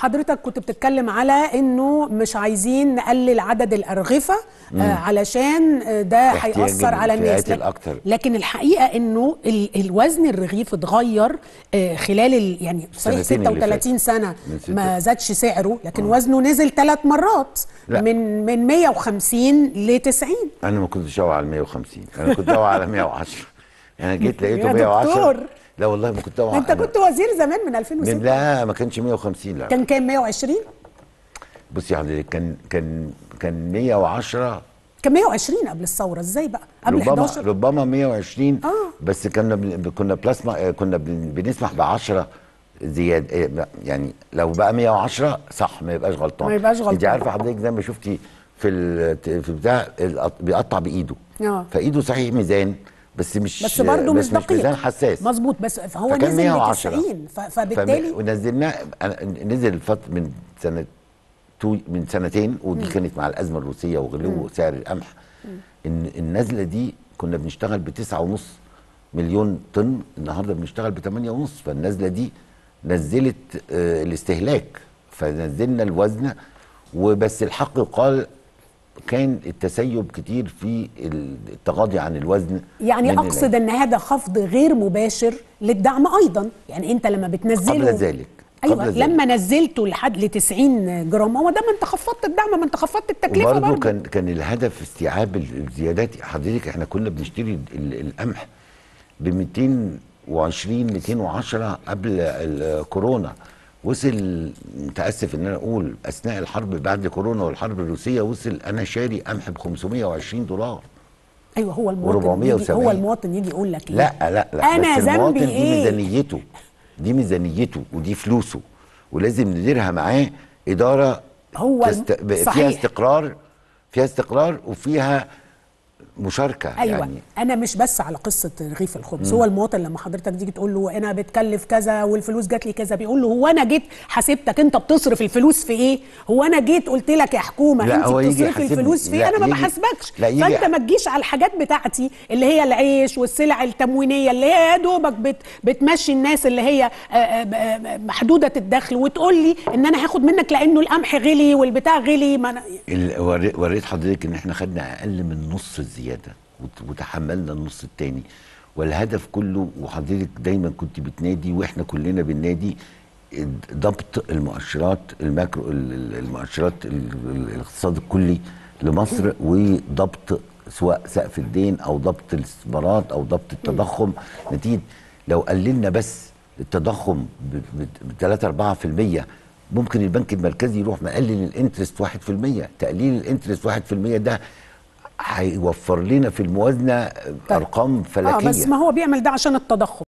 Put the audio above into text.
حضرتك كنت بتتكلم على انه مش عايزين نقلل عدد الارغفه علشان ده هيأثر على الناس، لكن الحقيقه انه الوزن الرغيف اتغير خلال يعني صحيح 36 سنه ما زادش سعره، لكن وزنه نزل 3 مرات من 150 ل 90. انا ما كنتش داوي على 150، انا كنت داوي على 110. انا جيت لقيته 110. لا والله ما كنت داوي. انت كنت وزير زمان من 2006. لا ما كانش 150. لا كان كام؟ 120. بصي يا حضرتك كان 110. كان 120 قبل الثوره، ازاي بقى؟ قبل 11 ربما 120. بس كنا بلاسما، كنا بنسمح ب 10 زياده، يعني لو بقى 110 صح ما يبقاش غلطان. ما يبقاش غلطان. انت عارفه حضرتك زي ما شفتي في بتاع بيقطع بايده. فايده صحيح ميزان بس برضه مش دقيق، ميزان حساس مظبوط. بس هو نزل ل 90 فبالتالي ونزلناه. نزل من سنتين، ودي كانت مع الازمه الروسيه وغلو سعر القمح. ان النزله دي كنا بنشتغل ب9.5 مليون طن، النهارده بنشتغل ب8.5. فالنزله دي نزلت الاستهلاك، فنزلنا الوزن. وبس الحق يقال كان التسيب كتير في التغاضي عن الوزن. يعني اقصد ان هذا خفض غير مباشر للدعم ايضا، يعني انت لما بتنزله قبل ذلك. ايوه قبل لما نزلته لحد ل 90 جرام، هو ده ما انت خفضت الدعم، ما انت خفضت التكلفه برضه. كان الهدف استيعاب الزيادات. حضرتك احنا كنا بنشتري القمح ب 220 210 قبل الكورونا. وصل، متاسف ان انا اقول، اثناء الحرب بعد كورونا والحرب الروسيه وصل انا شاري قمح ب 520 دولار. ايوه هو المواطن يجي يقول لك لا انا بس ذنبي دي ميزانيته، دي ميزانيته ودي فلوسه، ولازم نديرها معاه اداره فيها استقرار وفيها مشاركه. أيوة. يعني انا مش بس على قصه رغيف الخبز. هو المواطن لما حضرتك تيجي تقول له انا بتكلف كذا والفلوس جات لي كذا، بيقول له هو انا جيت حسبتك انت بتصرف الفلوس في ايه؟ هو انا جيت قلت لك يا حكومه انت بتصرفي الفلوس في ايه؟ انا ما بحاسبكش. فانت ما تجيش على الحاجات بتاعتي اللي هي العيش والسلع التموينيه اللي هي يا دوبك بتمشي الناس اللي هي محدوده الدخل، وتقول لي ان انا هاخد منك لانه القمح غلي والبتاع غلي. وريت حضرتك ان احنا خدنا اقل من نص الزياده وتحملنا النص التاني، والهدف كله. وحضرتك دايما كنت بتنادي واحنا كلنا بننادي ضبط المؤشرات الماكرو، المؤشرات الاقتصاد الكلي لمصر، وضبط سواء سقف الدين او ضبط الاستثمارات او ضبط التضخم. نتيجه لو قللنا بس التضخم ب 3-4%، ممكن البنك المركزي يروح مقلل الانترست 1%. تقليل الانترست 1% ده هيوفر لنا في الموازنه ارقام فلكيه. بس ما هو بيعمل ده عشان التضخم.